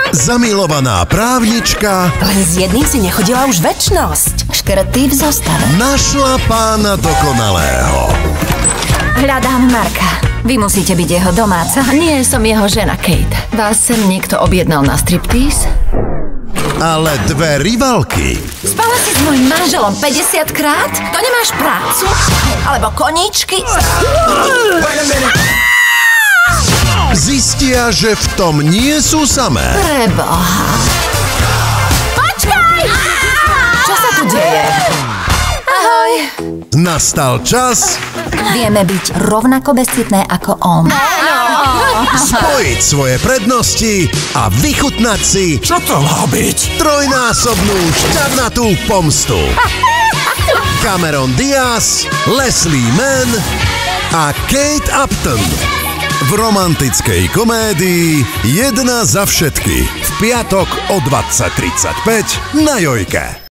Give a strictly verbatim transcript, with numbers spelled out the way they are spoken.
Zamilovaná právnička len s jedným si nechodila už večnosť. Škrty v zostave. našla pána dokonalého. Hľadám Marka. Vy musíte byť jeho domáca. Nie som jeho žena, Kate. Vás sem niekto objednal na striptease? Ale dve rivalky Spala si s mojím manželom päťdesiat krát? To nemáš prácu? Alebo koníčky? zistia, že v tom nie sú samé. Preboha. Počkaj! Čo sa tu deje? Ahoj. Nastal čas Vieme byť rovnako bezcitné ako on. spojiť svoje prednosti a vychutnať si Čo to má byť? trojnásobnú šťavnatú pomstu. Cameron Diaz, Leslie Mann a Kate Upton v romantickej komédii Jedna za všetky v piatok o dvadsať tridsaťpäť na Jojke.